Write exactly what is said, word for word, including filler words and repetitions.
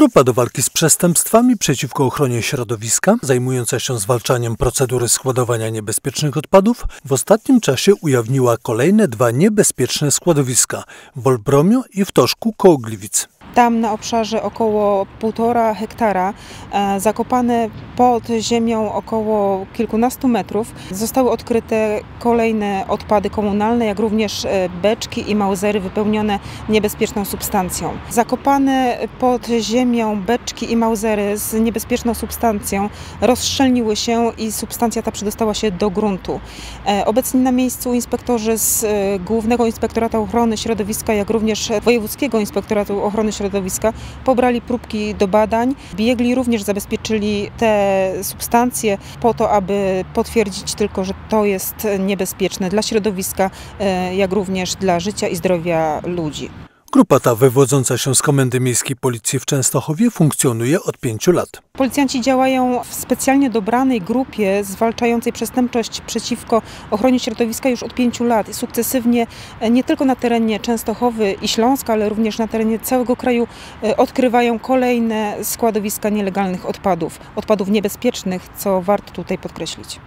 Grupa do walki z przestępstwami przeciwko ochronie środowiska, zajmująca się zwalczaniem procedury składowania niebezpiecznych odpadów, w ostatnim czasie ujawniła kolejne dwa niebezpieczne składowiska w Olbromiu i w Toszku koło Gliwic. Tam na obszarze około półtora hektara, e, zakopane pod ziemią około kilkunastu metrów, zostały odkryte kolejne odpady komunalne, jak również e, beczki i mauzery wypełnione niebezpieczną substancją. Zakopane pod ziemią beczki i mauzery z niebezpieczną substancją rozszczelniły się i substancja ta przedostała się do gruntu. E, obecni na miejscu inspektorzy z e, Głównego Inspektoratu Ochrony Środowiska, jak również Wojewódzkiego Inspektoratu Ochrony Środowiska pobrali próbki do badań. Biegli również zabezpieczyli te substancje po to, aby potwierdzić tylko, że to jest niebezpieczne dla środowiska, jak również dla życia i zdrowia ludzi. Grupa ta, wywodząca się z Komendy Miejskiej Policji w Częstochowie, funkcjonuje od pięciu lat. Policjanci działają w specjalnie dobranej grupie zwalczającej przestępczość przeciwko ochronie środowiska już od pięciu lat i sukcesywnie nie tylko na terenie Częstochowy i Śląska, ale również na terenie całego kraju odkrywają kolejne składowiska nielegalnych odpadów, odpadów niebezpiecznych, co warto tutaj podkreślić.